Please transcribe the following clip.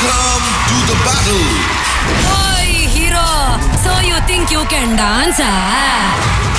Welcome to the battle. Oi, hero. So you think you can dance, ah?